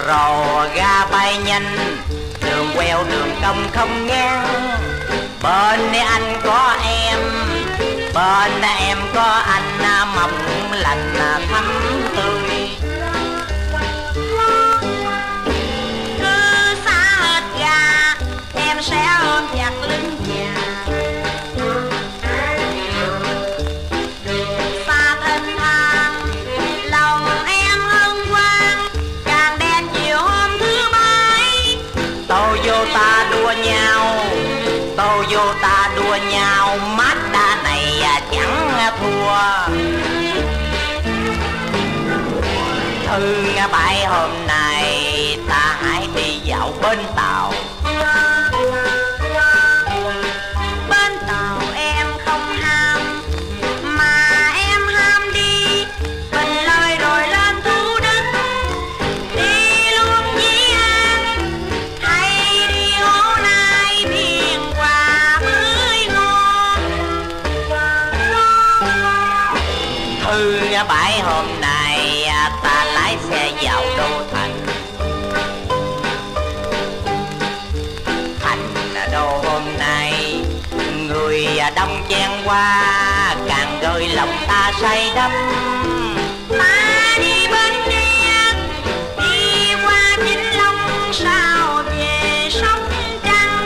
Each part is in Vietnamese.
Rò ga bay nhanh, đường queo đường cong không ngang. Bên anh có em, bên em có anh, mong lành thắm tươi. Cứ xa hết ga, em sẽ ôm chặt lưng nhà. Xa thênh thang, lòng em hân hoan, càng đen chiều hôm thứ Bảy. Toyota đua nhau, Toyota đua nhau, Mazda này chẳng thua. Thư bãi hôm nay ta hãy đi dạo bên tàu. Bên tàu em không ham, mà em ham đi Bình Lợi rồi lên Thủ Đức. Đi luôn với anh, hay đi Hố Nai, Biên Hòa mới ngon. Thư bãi hôm nay ta lái xe vào đô thành. Thành đô hôm nay người đông chen qua, càng gợi lòng ta say đắm. Ta đi bên Đen, đi qua Vĩnh Long, sao về Sóc Trăng.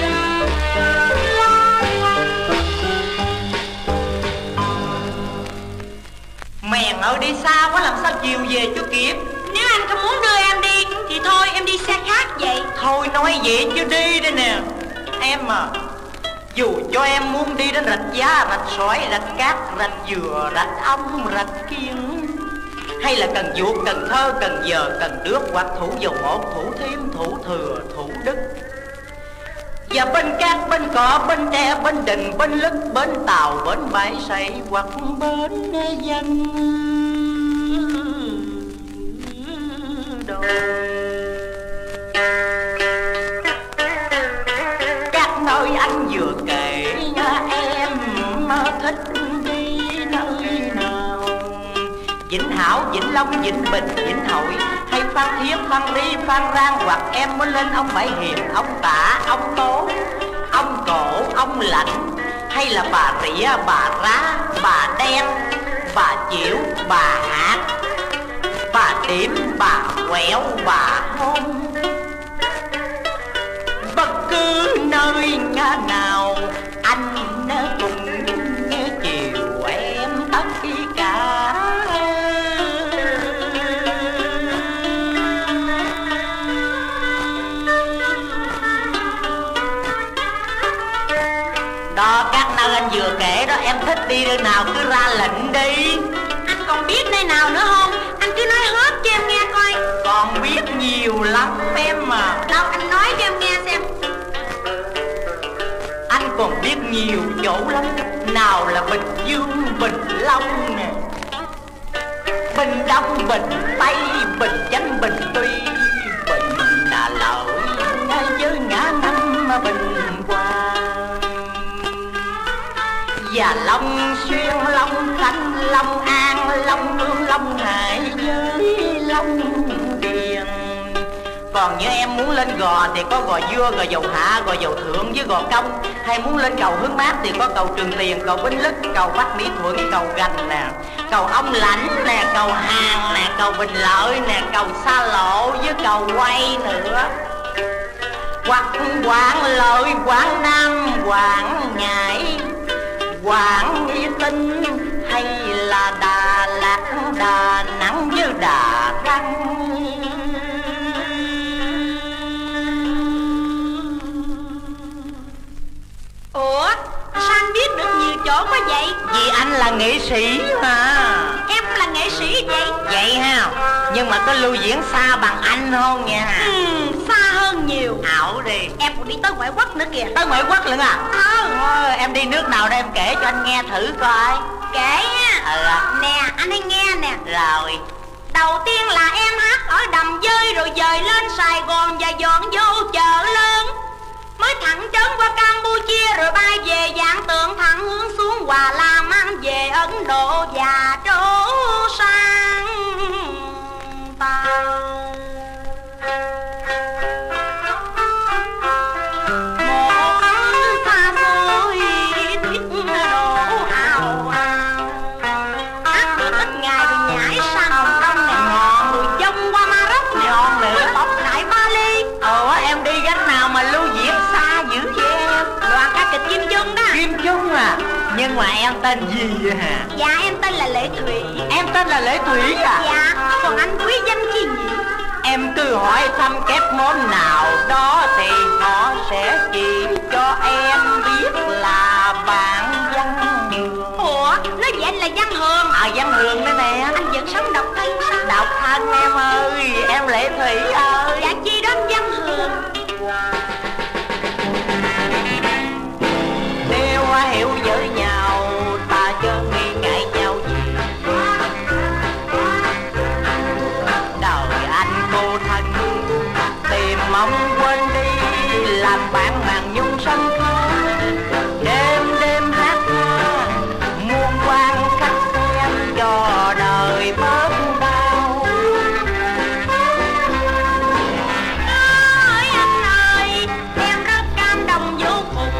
Mèn ơi, đi xa quá làm sao chiều về cho kịp. Nếu anh không muốn đưa em đi thì thôi em đi xe khác vậy. Thôi nói vậy chứ đi đây nè. Em à, dù cho em muốn đi đến rạch Giá, rạch Sỏi, rạch Cát, rạch Dừa, rạch Ông, rạch Kiên, hay là Cần Duộc, Cần Thơ, Cần Giờ, Cần Đước, hoặc Thủ Dầu Một, Thủ Thiêm, Thủ Thừa, Thủ Đức, và bên Cát, bên Cọ, bên Tre, bên Đình, bên Lức, bên Tàu, bên Bãi Sậy, hoặc bên Dân Đồi. Các nơi anh vừa kể em thích đi nơi nào? Vĩnh Hảo, Vĩnh Long, Vĩnh Bình, Vĩnh Hội, hay Phan Thiết, Phan Ri, Phan Rang, hoặc em muốn lên ông Bảy Hiền, ông Tả, ông Tố, ông Cổ, ông Lạnh, hay là bà Rịa, bà Rá, bà Đen, bà Chiểu, bà Hạt, bà Điểm, bà Quẹo, bà Hôn. Bất cứ nơi nào anh cùng chiều em tất cả. Đó, các nơi anh vừa kể đó, em thích đi nơi nào cứ ra lệnh đi. Anh còn biết nơi nào nữa không? Anh cứ nói hết cho em nghe coi. Còn biết nhiều lắm em mà. Đâu, anh nói cho em nghe xem. Anh còn biết nhiều chỗ lắm. Nào là Bình Dương, Bình Long nè, Bình Đông, Bình Tây, Bình Chánh, Bình Tuy, Bình Lợi với ngã năm Bình Hòa, và Long Xuyên, Long Khánh, Long An, Long Hương, Long Hải với Long Điền. Còn như em muốn lên Gò thì có Gò Dưa, Gò Dầu Hạ, Gò Dầu Thượng với Gò Công. Hay muốn lên cầu Hướng Mát thì có cầu Trường Tiền, cầu Bến Lức, cầu Bắc Mỹ Thuận, cầu Gành nè, cầu Ông Lãnh nè, cầu Hàng nè, cầu Bình Lợi nè, cầu Xa Lộ với cầu Quay nữa. Hoặc Quảng Lợi, Quảng Nam, Quảng Ngãi, Quảng Tinh, hay là Đà Lạt, Đà Nẵng với Đà Răng. Ủa, sao anh biết được nhiều chỗ quá vậy? Vì anh là nghệ sĩ mà. Em cũng là nghệ sĩ vậy. Vậy ha, nhưng mà có lưu diễn xa bằng anh không nha? Xa hơn nhiều. Ảo đi. Em còn đi tới ngoại quốc nữa kìa. Tới ngoại quốc lận à? Em đi nước nào đây em kể cho anh nghe thử coi. Kể ha. Nè, anh hãy nghe nè. Rồi. Đầu tiên là em hát ở Đầm Dơi, rồi dời lên Sài Gòn và dọn vô chợ lớn, mới thẳng trấn qua Campuchia, rồi bay về Vạn Tượng, thẳng hướng xuống Hòa La, mang về Ấn Độ và trổ sang Tàu. Em tên gì vậy hả? Dạ em tên là Lệ Thủy. Em tên là Lệ Thủy à? Dạ, còn anh quý danh chi nhỉ? Em cứ hỏi thăm kép món nào đó thì họ sẽ chỉ cho em biết là bạn Văn Hường. Ủa, nói vậy anh là Văn Hường? Văn Hường đó nè. Anh vẫn sống độc thân sao? Độc thân em ơi, em Lệ Thủy ơi. Dạ chi đó anh Văn Hường? Nếu hiểu với nhau ta chớ nghi ngại nhau gì. Đời anh cô thân tìm mong quên đi, làm bạn màn nhung sân khấu. Đêm đêm hát ca muôn quan khách xem cho đời bớt đau. Ơi anh ơi, em rất cảm động vô cùng.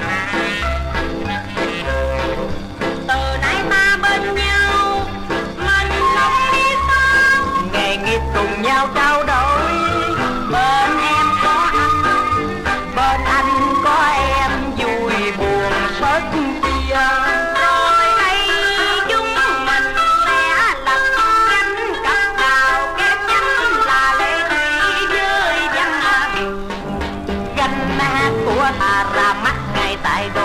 Từ nay ta bên nhau, mình không đi xa. Ngày nghịch cùng nhau trao đổi, bên em có anh, bên anh có em, vui buồn sớt chia. Rồi đây chúng mình sẽ lập danh cặp đào kết danh là Lệ Thủy với Văn Hường. Gánh hát của ta ra mắt ngay tại đô